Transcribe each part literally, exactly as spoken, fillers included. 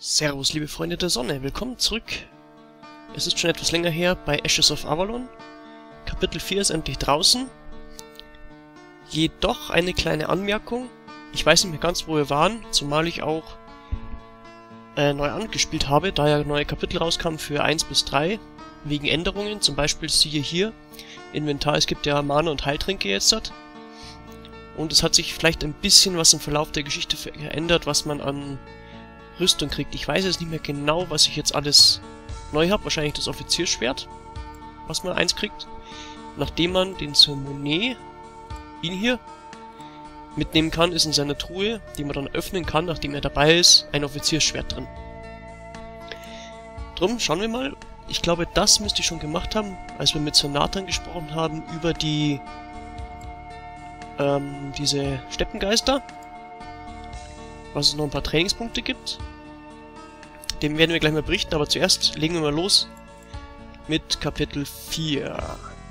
Servus, liebe Freunde der Sonne, willkommen zurück. Es ist schon etwas länger her bei Ashes of Avalon. Kapitel vier ist endlich draußen. Jedoch eine kleine Anmerkung. Ich weiß nicht mehr ganz, wo wir waren, zumal ich auch äh, neu angespielt habe, da ja neue Kapitel rauskamen für eins bis drei. Wegen Änderungen, zum Beispiel siehe hier, Inventar, es gibt ja Mana und Heiltränke jetzt. Und es hat sich vielleicht ein bisschen was im Verlauf der Geschichte verändert, was man an Rüstung kriegt. Ich weiß jetzt nicht mehr genau, was ich jetzt alles neu habe. Wahrscheinlich das Offiziersschwert, was man eins kriegt. Nachdem man den Sermonet, ihn hier, mitnehmen kann, ist in seiner Truhe, die man dann öffnen kann, nachdem er dabei ist, ein Offiziersschwert drin. Drum, schauen wir mal. Ich glaube, das müsste ich schon gemacht haben, als wir mit Sir Nathan gesprochen haben über die ähm, diese Steppengeister. Was es noch ein paar Trainingspunkte gibt. Dem werden wir gleich mal berichten, aber zuerst legen wir mal los mit Kapitel vier.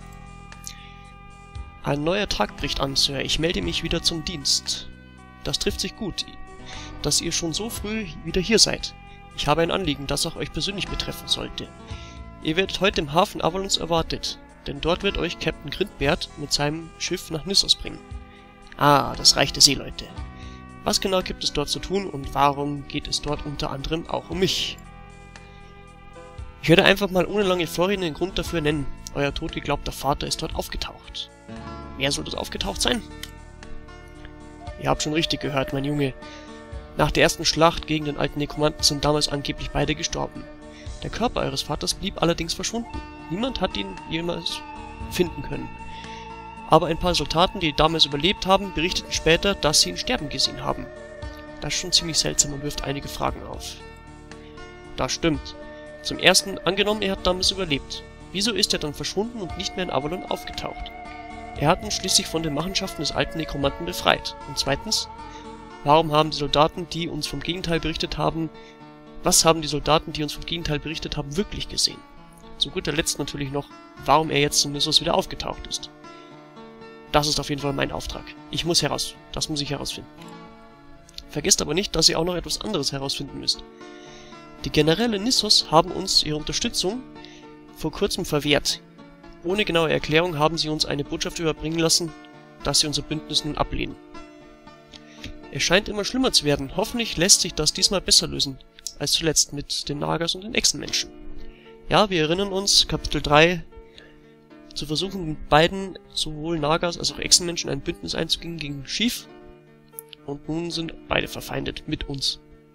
Ein neuer Tag bricht an, Sir. Ich melde mich wieder zum Dienst. Das trifft sich gut, dass ihr schon so früh wieder hier seid. Ich habe ein Anliegen, das auch euch persönlich betreffen sollte. Ihr werdet heute im Hafen Avalons erwartet, denn dort wird euch Captain Grindbert mit seinem Schiff nach Nissos bringen. Ah, das Reich der Seeleute. Was genau gibt es dort zu tun und warum geht es dort unter anderem auch um mich? Ich werde einfach mal ohne lange Vorrede den Grund dafür nennen. Euer totgeglaubter Vater ist dort aufgetaucht. Wer soll dort aufgetaucht sein? Ihr habt schon richtig gehört, mein Junge. Nach der ersten Schlacht gegen den alten Nekromanten sind damals angeblich beide gestorben. Der Körper eures Vaters blieb allerdings verschwunden. Niemand hat ihn jemals finden können. Aber ein paar Soldaten, die damals überlebt haben, berichteten später, dass sie ihn sterben gesehen haben. Das ist schon ziemlich seltsam und wirft einige Fragen auf. Das stimmt. Zum ersten, angenommen, er hat damals überlebt. Wieso ist er dann verschwunden und nicht mehr in Avalon aufgetaucht? Er hat uns schließlich von den Machenschaften des alten Nekromanten befreit. Und zweitens, warum haben die Soldaten, die uns vom Gegenteil berichtet haben, was haben die Soldaten, die uns vom Gegenteil berichtet haben, wirklich gesehen? Zu guter Letzt natürlich noch, warum er jetzt in Nissos wieder aufgetaucht ist. Das ist auf jeden Fall mein Auftrag. Ich muss heraus. Das muss ich herausfinden. Vergesst aber nicht, dass ihr auch noch etwas anderes herausfinden müsst. Die Generäle Nissos haben uns ihre Unterstützung vor kurzem verwehrt. Ohne genaue Erklärung haben sie uns eine Botschaft überbringen lassen, dass sie unser Bündnis nun ablehnen. Es scheint immer schlimmer zu werden. Hoffentlich lässt sich das diesmal besser lösen, als zuletzt mit den Nagas und den Echsenmenschen. Ja, wir erinnern uns, Kapitel drei, zu versuchen, mit beiden, sowohl Nagas als auch Echsenmenschen, ein Bündnis einzugehen gegen Schief. Und nun sind beide verfeindet mit uns.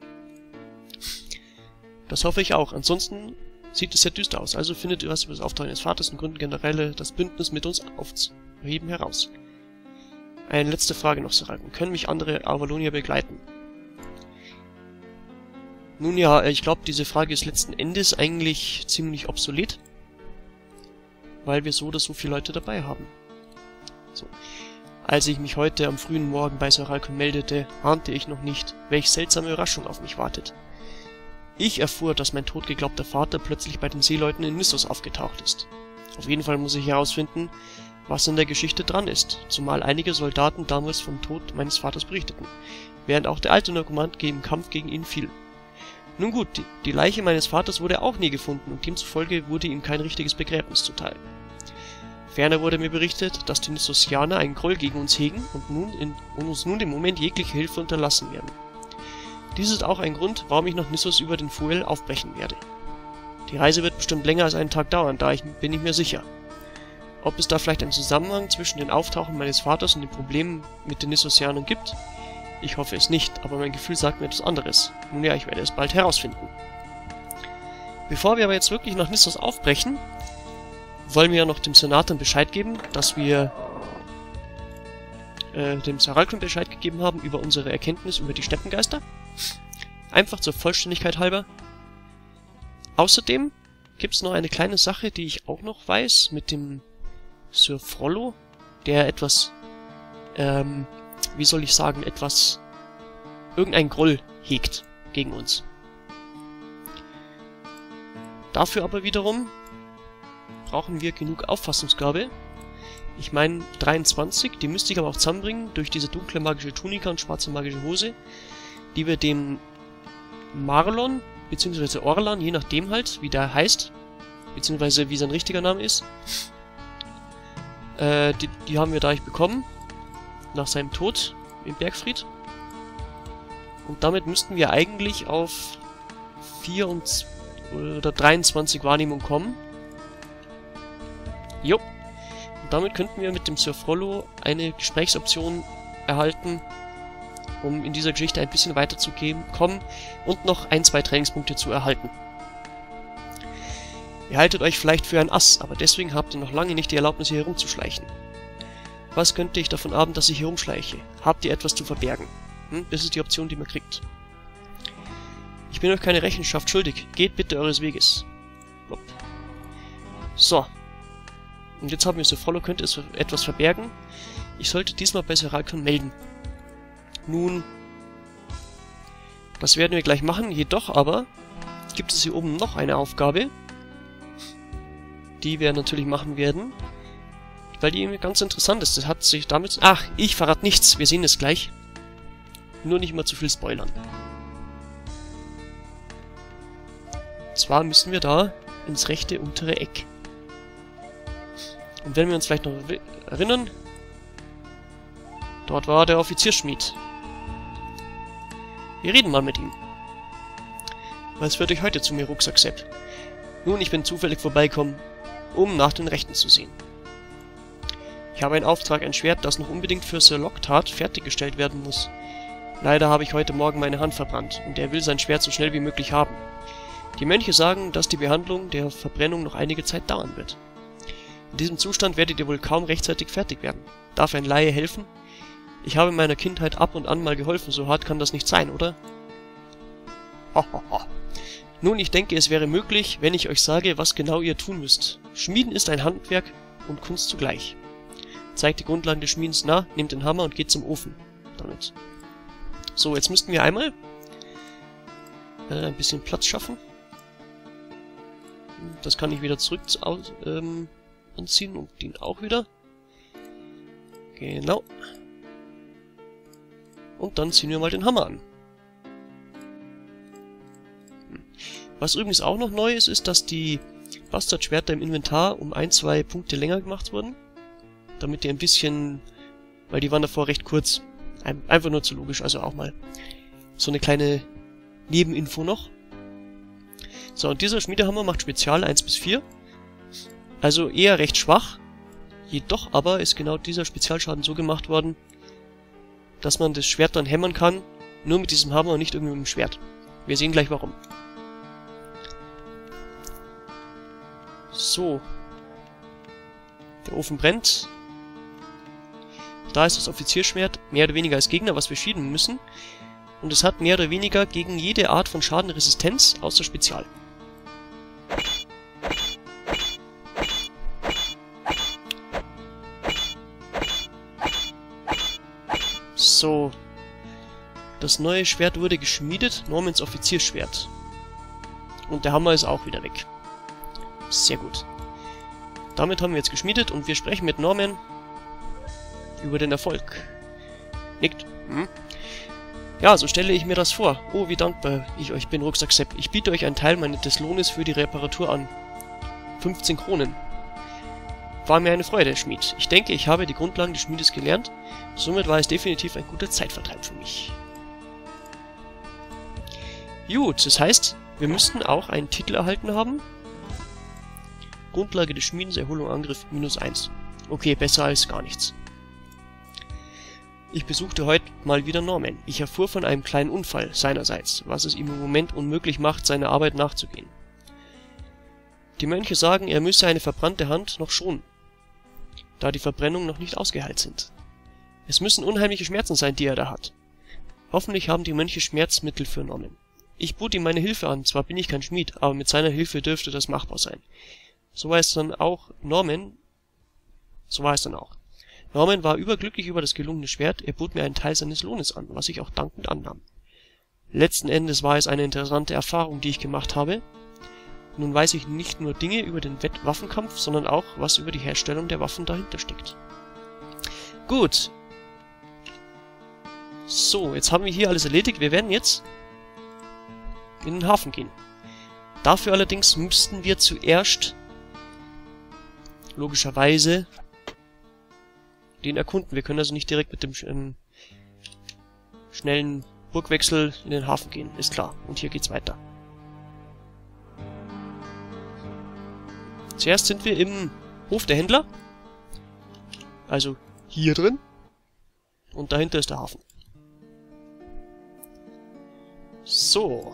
Das hoffe ich auch. Ansonsten sieht es sehr düster aus. Also findet ihr was über das Auftrag des Vaters und gründen generell das Bündnis mit uns aufzuheben heraus. Eine letzte Frage noch, Sir Ralken. Können mich andere Avalonier begleiten? Nun ja, ich glaube, diese Frage ist letzten Endes eigentlich ziemlich obsolet, weil wir so oder so viele Leute dabei haben. So. Als ich mich heute am frühen Morgen bei Sir Ralken meldete, ahnte ich noch nicht, welch seltsame Überraschung auf mich wartet. Ich erfuhr, dass mein totgeglaubter Vater plötzlich bei den Seeleuten in Nissos aufgetaucht ist. Auf jeden Fall muss ich herausfinden, was in der Geschichte dran ist, zumal einige Soldaten damals vom Tod meines Vaters berichteten, während auch der alte Nekromant im Kampf gegen ihn fiel. Nun gut, die, die Leiche meines Vaters wurde auch nie gefunden und demzufolge wurde ihm kein richtiges Begräbnis zuteil. Ferner wurde mir berichtet, dass die Nissosianer einen Groll gegen uns hegen und, nun in, und uns nun im Moment jegliche Hilfe unterlassen werden. Dies ist auch ein Grund, warum ich nach Nissos über den Fuel aufbrechen werde. Die Reise wird bestimmt länger als einen Tag dauern, da ich, bin ich mir sicher. Ob es da vielleicht einen Zusammenhang zwischen den Auftauchen meines Vaters und den Problemen mit den Nissosianern gibt? Ich hoffe es nicht, aber mein Gefühl sagt mir etwas anderes. Nun ja, ich werde es bald herausfinden. Bevor wir aber jetzt wirklich nach Nissos aufbrechen, wollen wir ja noch dem Sir Nathan Bescheid geben, dass wir äh, dem Sir Ralken Bescheid gegeben haben über unsere Erkenntnis über die Steppengeister. Einfach zur Vollständigkeit halber. Außerdem gibt es noch eine kleine Sache, die ich auch noch weiß, mit dem Sir Frollo, der etwas, ähm, wie soll ich sagen, etwas, irgendein Groll hegt gegen uns. Dafür aber wiederum brauchen wir genug Auffassungsgabe. Ich meine dreiundzwanzig, die müsste ich aber auch zusammenbringen durch diese dunkle magische Tunika und schwarze magische Hose, die wir dem Marlon, beziehungsweise Orlan, je nachdem halt, wie der heißt, beziehungsweise wie sein richtiger Name ist. Äh, die, die haben wir dadurch bekommen, nach seinem Tod im Bergfried. Und damit müssten wir eigentlich auf vierundzwanzig oder dreiundzwanzig Wahrnehmung kommen. Jo. Und damit könnten wir mit dem Sir Frollo eine Gesprächsoption erhalten, um in dieser Geschichte ein bisschen weiter zu kommen und noch ein, zwei Trainingspunkte zu erhalten. Ihr haltet euch vielleicht für ein Ass, aber deswegen habt ihr noch lange nicht die Erlaubnis, hier herumzuschleichen. Was könnte ich davon haben, dass ich hier rumschleiche? Habt ihr etwas zu verbergen? Hm? Das ist die Option, die man kriegt. Ich bin euch keine Rechenschaft schuldig. Geht bitte eures Weges. Blop. So. Und jetzt haben wir Sir Frollo, könnte es etwas verbergen. Ich sollte diesmal bei Sir Ralkon melden. Nun, das werden wir gleich machen. Jedoch aber gibt es hier oben noch eine Aufgabe, die wir natürlich machen werden, weil die irgendwie ganz interessant ist. Das hat sich damit... Ach, ich verrate nichts. Wir sehen es gleich. Nur nicht immer zu viel spoilern. Zwar müssen wir da ins rechte untere Eck. Und wenn wir uns vielleicht noch erinnern, dort war der Offizierschmied. Wir reden mal mit ihm. Was führt euch heute zu mir, Rucksack Sepp? Nun, ich bin zufällig vorbeigekommen, um nach den Rechten zu sehen. Ich habe einen Auftrag, ein Schwert, das noch unbedingt für Sir Lockhart fertiggestellt werden muss. Leider habe ich heute Morgen meine Hand verbrannt, und er will sein Schwert so schnell wie möglich haben. Die Mönche sagen, dass die Behandlung der Verbrennung noch einige Zeit dauern wird. In diesem Zustand werdet ihr wohl kaum rechtzeitig fertig werden. Darf ein Laie helfen? Ich habe in meiner Kindheit ab und an mal geholfen, so hart kann das nicht sein, oder? Hohoho. Nun, ich denke, es wäre möglich, wenn ich euch sage, was genau ihr tun müsst. Schmieden ist ein Handwerk und Kunst zugleich. Zeigt die Grundlagen des Schmiedens nah, nehmt den Hammer und geht zum Ofen. Damit. So, jetzt müssten wir einmal äh, ein bisschen Platz schaffen. Das kann ich wieder zurück ähm, anziehen und den auch wieder. Genau. Und dann ziehen wir mal den Hammer an. Was übrigens auch noch neu ist, ist, dass die Bastardschwerter im Inventar um ein, zwei Punkte länger gemacht wurden. Damit die ein bisschen... Weil die waren davor recht kurz. Ein, einfach nur zu logisch, also auch mal so eine kleine Nebeninfo noch. So, und dieser Schmiedehammer macht Spezial eins bis vier. Also eher recht schwach. Jedoch aber ist genau dieser Spezialschaden so gemacht worden, dass man das Schwert dann hämmern kann, nur mit diesem Hammer und nicht irgendwie mit dem Schwert. Wir sehen gleich warum. So. Der Ofen brennt. Da ist das Offizierschwert mehr oder weniger als Gegner, was wir schieben müssen. Und es hat mehr oder weniger gegen jede Art von Schaden Resistenz, außer Spezial. So. Das neue Schwert wurde geschmiedet, Normans Offizierschwert. Und der Hammer ist auch wieder weg. Sehr gut. Damit haben wir jetzt geschmiedet und wir sprechen mit Norman über den Erfolg. Nickt. Hm? Ja, so stelle ich mir das vor. Oh, wie dankbar ich euch bin, Rucksack Sepp. Ich biete euch einen Teil meines des Lohnes für die Reparatur an. fünfzehn Kronen. War mir eine Freude, Schmied. Ich denke, ich habe die Grundlagen des Schmiedes gelernt. Somit war es definitiv ein guter Zeitvertreib für mich. Gut, das heißt, wir müssten auch einen Titel erhalten haben. Grundlage des Schmiedens, Erholung, Angriff, minus eins. Okay, besser als gar nichts. Ich besuchte heute mal wieder Norman. Ich erfuhr von einem kleinen Unfall seinerseits, was es ihm im Moment unmöglich macht, seiner Arbeit nachzugehen. Die Mönche sagen, er müsse eine verbrannte Hand noch schonen, da die Verbrennungen noch nicht ausgeheilt sind. Es müssen unheimliche Schmerzen sein, die er da hat. Hoffentlich haben die Mönche Schmerzmittel für Norman. Ich bot ihm meine Hilfe an, zwar bin ich kein Schmied, aber mit seiner Hilfe dürfte das machbar sein. So war es dann auch Norman, so war es dann auch. Norman war überglücklich über das gelungene Schwert, er bot mir einen Teil seines Lohnes an, was ich auch dankend annahm. Letzten Endes war es eine interessante Erfahrung, die ich gemacht habe. Nun weiß ich nicht nur Dinge über den Waffenkampf, sondern auch, was über die Herstellung der Waffen dahinter steckt. Gut. So, jetzt haben wir hier alles erledigt. Wir werden jetzt in den Hafen gehen. Dafür allerdings müssten wir zuerst logischerweise den erkunden. Wir können also nicht direkt mit dem ähm, schnellen Burgwechsel in den Hafen gehen, ist klar. Und hier geht's weiter. Zuerst sind wir im Hof der Händler. Also hier drin. Und dahinter ist der Hafen. So.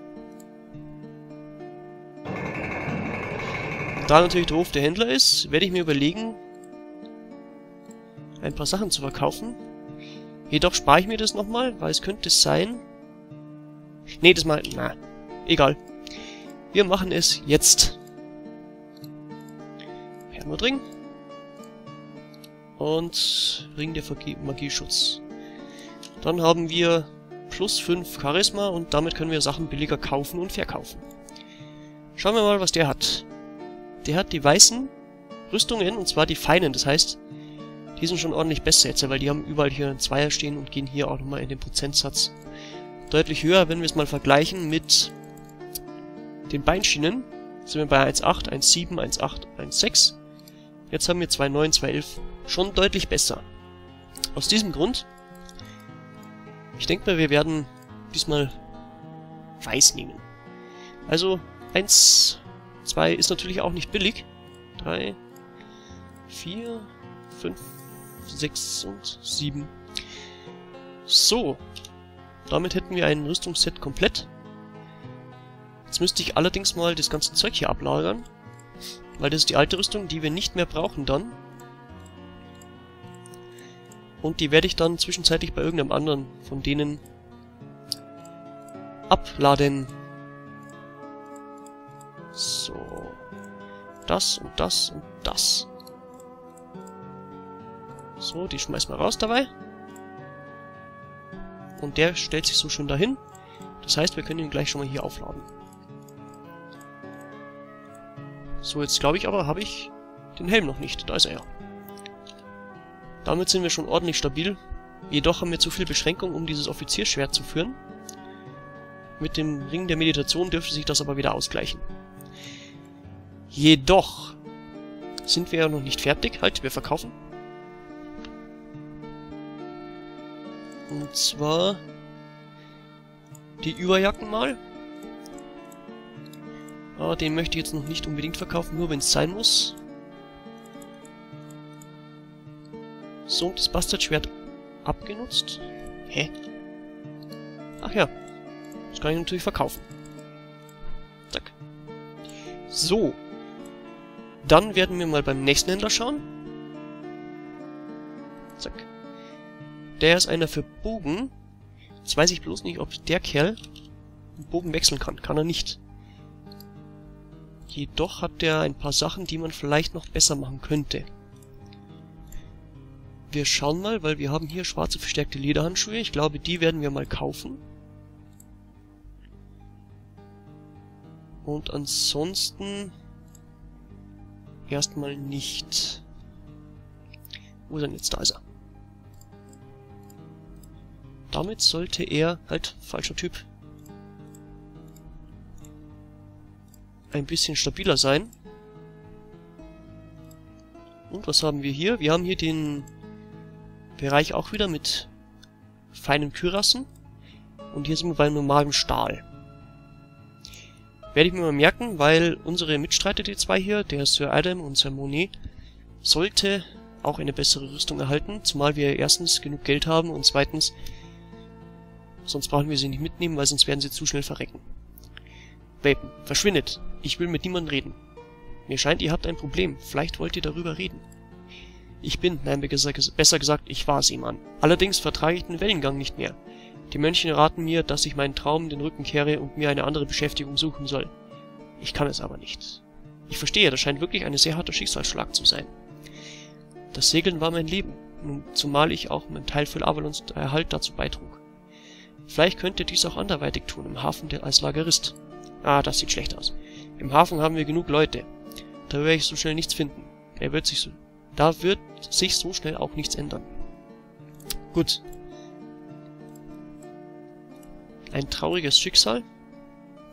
Da natürlich der Hof der Händler ist, werde ich mir überlegen, ein paar Sachen zu verkaufen. Jedoch spare ich mir das nochmal, weil es könnte sein... Nee, das mal... Na, egal. Wir machen es jetzt. Hermodring. Und Ring der Verge- Magieschutz. Dann haben wir plus fünf Charisma und damit können wir Sachen billiger kaufen und verkaufen. Schauen wir mal, was der hat. Der hat die weißen Rüstungen, und zwar die feinen, das heißt, die sind schon ordentlich besser jetzt, weil die haben überall hier einen Zweier stehen und gehen hier auch nochmal in den Prozentsatz deutlich höher, wenn wir es mal vergleichen mit den Beinschienen. Sind wir bei eins Komma acht, eins Komma sieben, eins Komma acht, eins Komma sechs. Jetzt haben wir zwei Komma neun, zwei Komma elf. Schon deutlich besser. Aus diesem Grund, ich denke mal, wir werden diesmal weiß nehmen. Also eins, zwei ist natürlich auch nicht billig. drei, vier, fünf, sechs und sieben. So. Damit hätten wir ein Rüstungsset komplett. Jetzt müsste ich allerdings mal das ganze Zeug hier ablagern. Weil das ist die alte Rüstung, die wir nicht mehr brauchen dann. Und die werde ich dann zwischenzeitlich bei irgendeinem anderen von denen abladen. So. Das und das und das. So, die schmeißen wir raus dabei. Und der stellt sich so schön dahin. Das heißt, wir können ihn gleich schon mal hier aufladen. So, jetzt glaube ich aber, habe ich den Helm noch nicht. Da ist er ja. Damit sind wir schon ordentlich stabil. Jedoch haben wir zu viel Beschränkung, um dieses Offizierschwert zu führen. Mit dem Ring der Meditation dürfte sich das aber wieder ausgleichen. Jedoch sind wir ja noch nicht fertig. Halt, wir verkaufen. Und zwar die Überjacken mal. Aber den möchte ich jetzt noch nicht unbedingt verkaufen, nur wenn es sein muss. So, das Bastardschwert abgenutzt. Hä? Ach ja. Das kann ich natürlich verkaufen. Zack. So. Dann werden wir mal beim nächsten Händler schauen. Zack. Der ist einer für Bogen. Jetzt weiß ich bloß nicht, ob der Kerl den Bogen wechseln kann. Kann er nicht. Jedoch hat der ein paar Sachen, die man vielleicht noch besser machen könnte. Wir schauen mal, weil wir haben hier schwarze verstärkte Lederhandschuhe. Ich glaube, die werden wir mal kaufen. Und ansonsten erstmal nicht. Wo ist er denn jetzt? Da ist er. Damit sollte er, halt, falscher Typ, ein bisschen stabiler sein. Und was haben wir hier? Wir haben hier den Bereich auch wieder mit feinen Kürassen. Und hier sind wir beim normalen Stahl. Werde ich mir mal merken, weil unsere Mitstreiter, die zwei hier, der Sir Adam und Sir Monet, sollte auch eine bessere Rüstung erhalten. Zumal wir erstens genug Geld haben und zweitens, sonst brauchen wir sie nicht mitnehmen, weil sonst werden sie zu schnell verrecken. Welpen, verschwindet! Ich will mit niemandem reden. Mir scheint, ihr habt ein Problem. Vielleicht wollt ihr darüber reden. Ich bin, nein, besser gesagt, ich war Seemann. Allerdings vertrage ich den Wellengang nicht mehr. Die Mönche raten mir, dass ich meinen Traum den Rücken kehre und mir eine andere Beschäftigung suchen soll. Ich kann es aber nicht. Ich verstehe, das scheint wirklich ein sehr harter Schicksalsschlag zu sein. Das Segeln war mein Leben, zumal ich auch meinen Teil für Avalons Erhalt dazu beitrug. Vielleicht könnt ihr dies auch anderweitig tun, im Hafen als Lagerist. Ah, das sieht schlecht aus. Im Hafen haben wir genug Leute. Da werde ich so schnell nichts finden. Er wird sich so, da wird sich so schnell auch nichts ändern. Gut. Ein trauriges Schicksal.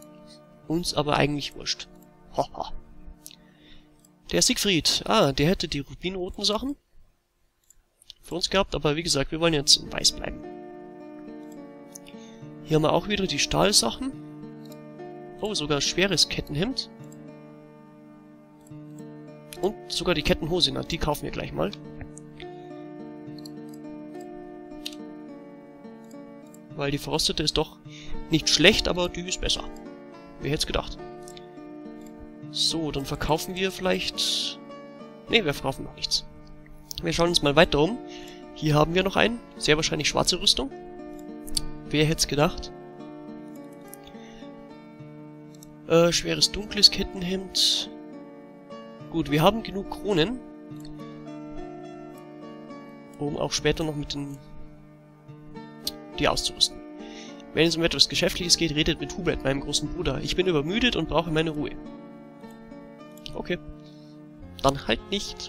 Uns aber eigentlich wurscht. Haha. Der Siegfried. Ah, der hätte die rubinroten Sachen für uns gehabt, aber wie gesagt, wir wollen jetzt in Weiß bleiben. Hier haben wir auch wieder die Stahlsachen. Oh, sogar schweres Kettenhemd. Und sogar die Kettenhose, na, die kaufen wir gleich mal. Weil die verrostete ist doch nicht schlecht, aber die ist besser. Wer hätte es gedacht? So, dann verkaufen wir vielleicht... Ne, wir verkaufen noch nichts. Wir schauen uns mal weiter um. Hier haben wir noch einen. Sehr wahrscheinlich schwarze Rüstung. Wer hätte es gedacht? Äh, schweres dunkles Kettenhemd. Gut, wir haben genug Kronen. Um auch später noch mit den... die auszurüsten. Wenn es um etwas Geschäftliches geht, redet mit Hubert, meinem großen Bruder. Ich bin übermüdet und brauche meine Ruhe. Okay. Dann halt nicht.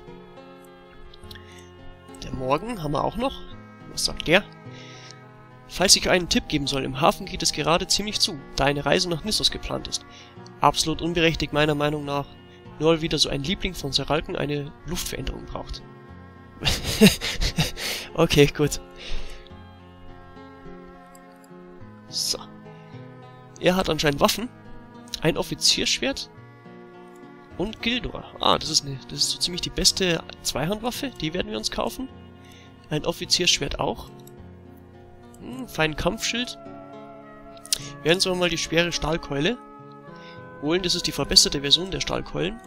Der Morgen haben wir auch noch. Was sagt der? Falls ich einen Tipp geben soll, im Hafen geht es gerade ziemlich zu, da eine Reise nach Nissos geplant ist. Absolut unberechtigt meiner Meinung nach, nur weil wieder so ein Liebling von Seralken eine Luftveränderung braucht. Okay, gut. So. Er hat anscheinend Waffen, ein Offiziersschwert und Gildor. Ah, das ist, eine, das ist so ziemlich die beste Zweihandwaffe, die werden wir uns kaufen. Ein Offiziersschwert auch. Hm, feinen Kampfschild. Wir werden uns aber mal die schwere Stahlkeule holen, das ist die verbesserte Version der Stahlkeulen.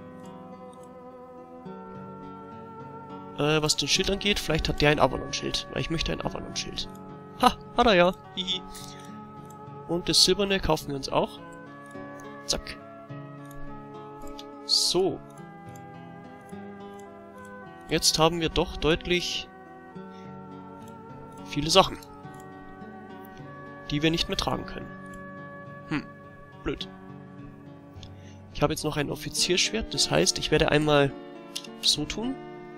Äh, was den Schild angeht, vielleicht hat der ein Avalon-Schild, weil ich möchte ein Avalon-Schild. Ha, hat er ja. Hihi. Und das Silberne kaufen wir uns auch. Zack. So. Jetzt haben wir doch deutlich viele Sachen, die wir nicht mehr tragen können. Hm, blöd. Ich habe jetzt noch ein Offizierschwert, das heißt, ich werde einmal so tun,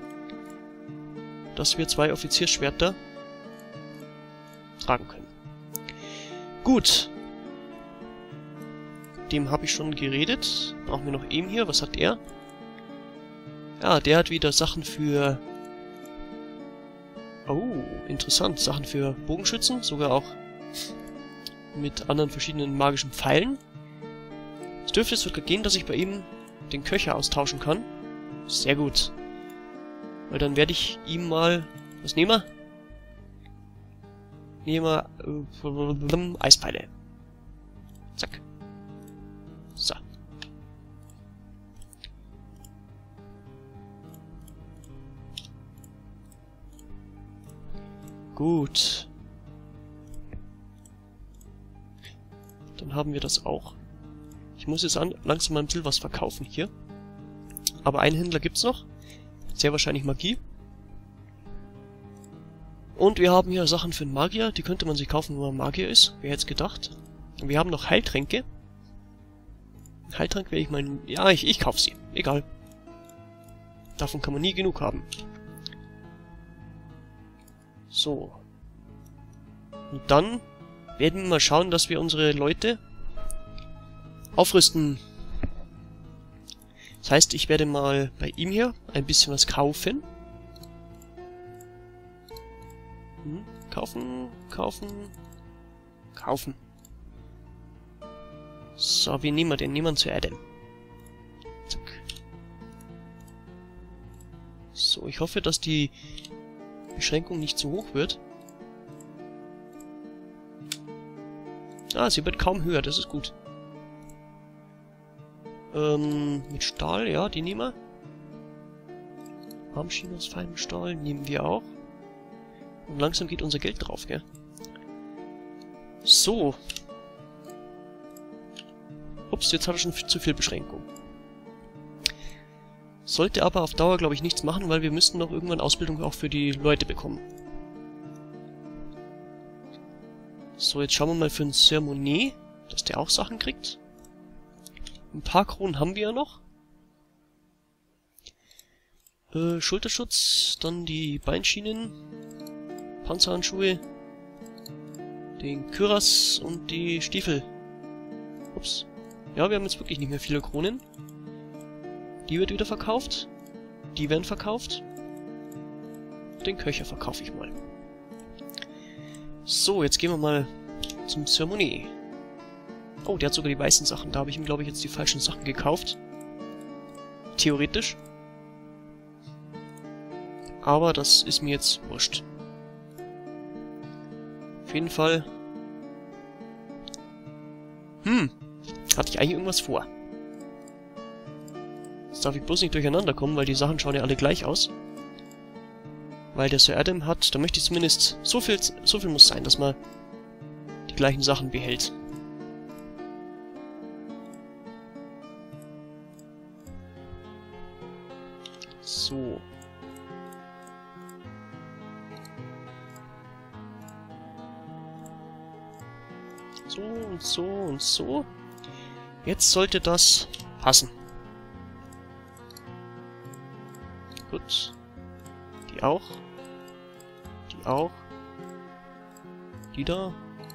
dass wir zwei Offizierschwerter tragen können. Gut. Dem habe ich schon geredet. Brauchen wir noch eben hier. Was hat er? Ja, der hat wieder Sachen für... Oh, interessant. Sachen für Bogenschützen. Sogar auch mit anderen verschiedenen magischen Pfeilen. Es dürfte sogar gehen, dass ich bei ihm den Köcher austauschen kann. Sehr gut. Weil dann werde ich ihm mal... Was nehmen wir? Nehmen wir äh, Eispeile. Zack. So. Gut. Dann haben wir das auch. Ich muss jetzt an, langsam mal ein bisschen was verkaufen hier. Aber einen Händler gibt's noch. Sehr wahrscheinlich Magie. Und wir haben hier Sachen für einen Magier. Die könnte man sich kaufen, wenn man Magier ist. Wer hätte es gedacht? Und wir haben noch Heiltränke. Heiltrank werde ich mal... Ja, ich, ich kaufe sie. Egal. Davon kann man nie genug haben. So. Und dann werden wir mal schauen, dass wir unsere Leute aufrüsten. Das heißt, ich werde mal bei ihm hier ein bisschen was kaufen. Hm, kaufen, kaufen, kaufen. So, wie nehmen wir den? Nehmen wir ihn zu Adam. Zack. So, ich hoffe, dass die Beschränkung nicht zu hoch wird. Ah, sie wird kaum höher, das ist gut. Ähm, mit Stahl, ja, die nehmen wir. Armschienen aus feinem Stahl nehmen wir auch. Und langsam geht unser Geld drauf, gell? So. Ups, jetzt hat er schon zu viel Beschränkung. Sollte aber auf Dauer, glaube ich, nichts machen, weil wir müssten noch irgendwann Ausbildung auch für die Leute bekommen. So, jetzt schauen wir mal für einen Sir Monet, dass der auch Sachen kriegt. Ein paar Kronen haben wir ja noch. Äh, Schulterschutz, dann die Beinschienen, Panzerhandschuhe, den Kürass und die Stiefel. Ups. Ja, wir haben jetzt wirklich nicht mehr viele Kronen. Die wird wieder verkauft. Die werden verkauft. Den Köcher verkaufe ich mal. So, jetzt gehen wir mal zum Sir Monet. Oh, der hat sogar die weißen Sachen. Da habe ich ihm, glaube ich, jetzt die falschen Sachen gekauft. Theoretisch. Aber das ist mir jetzt wurscht. Auf jeden Fall. Hm. Hatte ich eigentlich irgendwas vor. Jetzt darf ich bloß nicht durcheinander kommen, weil die Sachen schauen ja alle gleich aus. Weil der Sir Adam hat, da möchte ich zumindest, so viel, so viel muss sein, dass man die gleichen Sachen behält. So. So und so und so. Jetzt sollte das passen. Gut. Die auch. Die auch. Die da.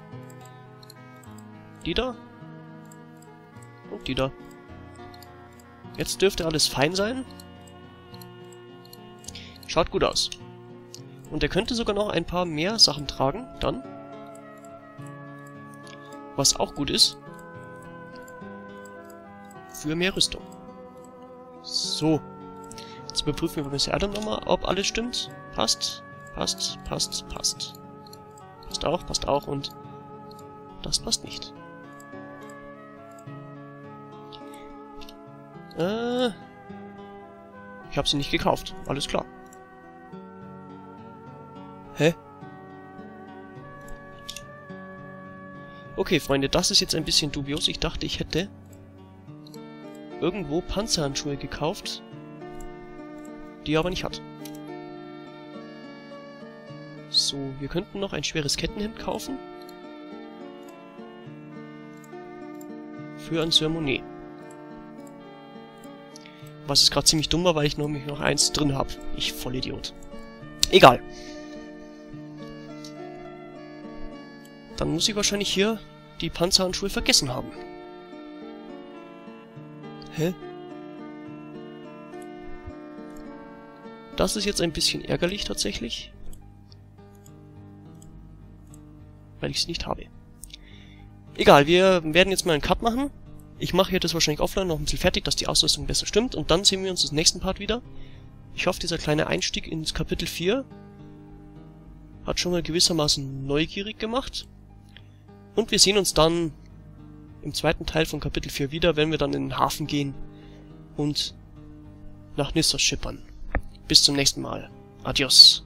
Die da. Und die da. Jetzt dürfte alles fein sein. Schaut gut aus. Und er könnte sogar noch ein paar mehr Sachen tragen, dann. Was auch gut ist. Für mehr Rüstung. So. Jetzt überprüfen wir bei Mister Adam nochmal, ob alles stimmt. Passt, passt, passt, passt. Passt auch, passt auch und das passt nicht. Äh. Ich habe sie nicht gekauft. Alles klar. Hä? Okay, Freunde, das ist jetzt ein bisschen dubios. Ich dachte, ich hätte irgendwo Panzerhandschuhe gekauft, die er aber nicht hat. So, wir könnten noch ein schweres Kettenhemd kaufen. Für ein Sir Monet. Was ist gerade ziemlich dumm war, weil ich noch, noch eins drin habe. Ich Vollidiot. Egal. Dann muss ich wahrscheinlich hier die Panzerhandschuhe vergessen haben. Hä? Das ist jetzt ein bisschen ärgerlich tatsächlich. Weil ich es nicht habe. Egal, wir werden jetzt mal einen Cut machen. Ich mache hier das wahrscheinlich offline noch ein bisschen fertig, dass die Ausrüstung besser stimmt. Und dann sehen wir uns im nächsten Part wieder. Ich hoffe, dieser kleine Einstieg ins Kapitel vier hat schon mal gewissermaßen neugierig gemacht. Und wir sehen uns dann im zweiten Teil von Kapitel vier wieder, wenn wir dann in den Hafen gehen und nach Nissos schippern. Bis zum nächsten Mal. Adios.